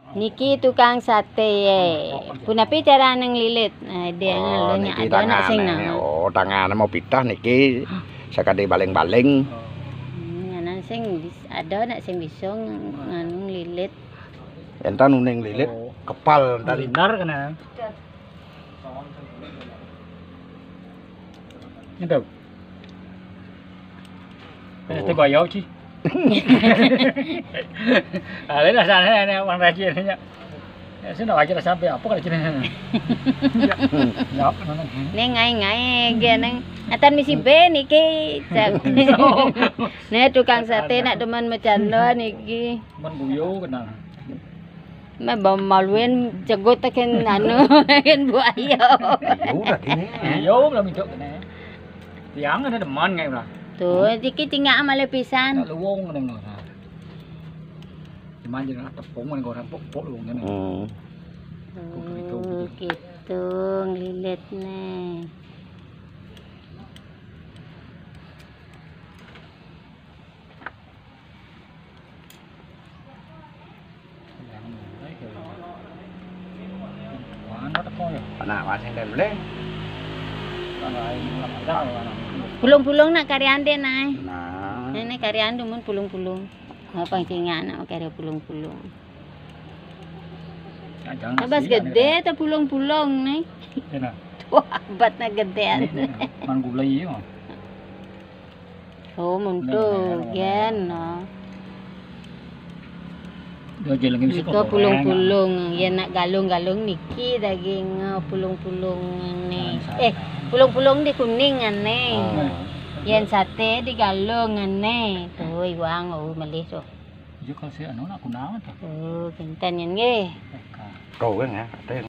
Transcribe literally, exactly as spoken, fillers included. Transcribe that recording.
Niki tukang sate. Punapi cara nang lilit. Nah, dia Oh, ngalonya niki ada nak sing tangane. nang. Oh, tangane mau pidah niki sakade baling-baling. Nganan sing bis- ada nak sing bisa ng- nganu lilit. Enten uning lilit kepal dari Linar kena. Ini tahu. Itu bayau sih. Ah, ini rasanya ini orang rajin ini. Ya, saya nak ajar sampai apa kalau cina. Ya, Ni ngai-ngai ge nang atan misi be niki. Cak. Nih tukang sate nak demen bercanda niki. man buyo kena. Mai bom maluin cegot ken anu ken buaya. Ayo dah ini. Buyo lah minta kena. Tiang ada deman ngai lah. Tuh, iki tinggal amale pisan. Tak luwung kena ngono. Cuman jangan tepung kan orang pok-pok luwung kan. Hmm. Oh, gitu ngelilit nih. Mana tak kau ya? Anak masing dan boleh. Kalau ini ada orang. Pulung-pulung nak karyan deh nai. Nah. Ini karyan dumun pulung-pulung. Apa tinggal nak karya pulung-pulung. Abas gede ta pulung-pulung nih. Enak. Wah, bat na gedean. Man gulai ya. Oh, munto gen no. Dia jalan ini Iko pulung-pulung, yan nak galung-galung niki daging uh, pulung-pulung ni. Eh, pulung-pulung di kuning ane. Yan sate di galung ane. Tuh, iwang oh malih so. Dia kalau saya anu nak kunawan tu. Tuh, kintan yan ge. Rồi cái nghe.